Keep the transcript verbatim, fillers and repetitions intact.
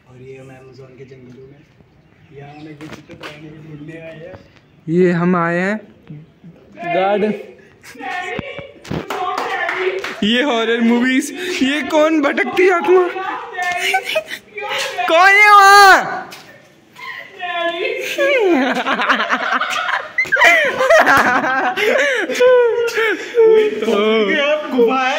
और ये हम अमेज़न के जंगलों में यहाँ हमें कुछ तो प्राणी ढूंढने आए हैं। ये हम आए हैं गार्डन, ये हॉरर मूवीज। ये कौन भटकती आत्मा, कौन है वहाँ? गुफा है।